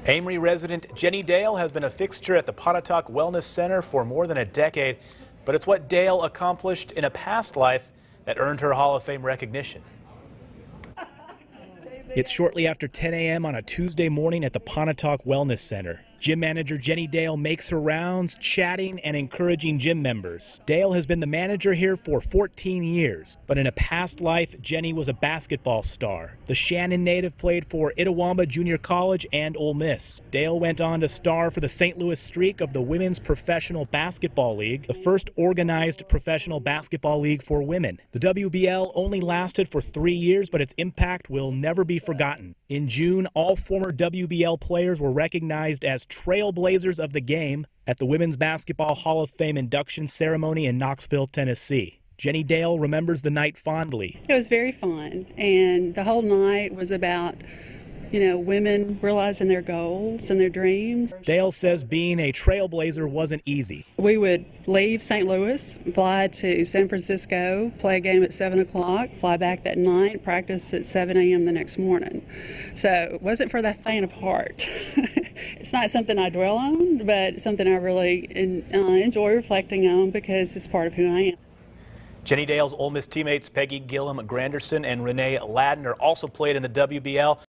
Amory resident Jenny Dale has been a fixture at the Pontotoc Wellness Center for more than a decade, but it's what Dale accomplished in a past life that earned her Hall of Fame recognition. It's shortly after 10 a.m. on a Tuesday morning at the Pontotoc Wellness Center. Gym manager Jenny Dale makes her rounds, chatting and encouraging gym members. Dale has been the manager here for 14 years, but in a past life, Jenny was a basketball star. The Shannon native played for Itawamba Junior College and Ole Miss. Dale went on to star for the St. Louis Streak of the Women's Professional Basketball League, the first organized professional basketball league for women. The WBL only lasted for 3 years, but its impact will never be forgotten. In June, all former WBL players were recognized as trailblazers of the game at the Women's Basketball Hall of Fame induction ceremony in Knoxville, Tennessee. Jenny Dale remembers the night fondly. It was very fun, and the whole night was about, women realizing their goals and their dreams. Dale says being a trailblazer wasn't easy. We would leave St. Louis, fly to San Francisco, play a game at 7 o'clock, fly back that night, practice at 7 a.m. the next morning. So it wasn't for the faint of heart. It's not something I dwell on, but something I really enjoy reflecting on because it's part of who I am. Jenny Dale's Ole Miss teammates Peggy Gillum Granderson and Renee Ladner also played in the WBL.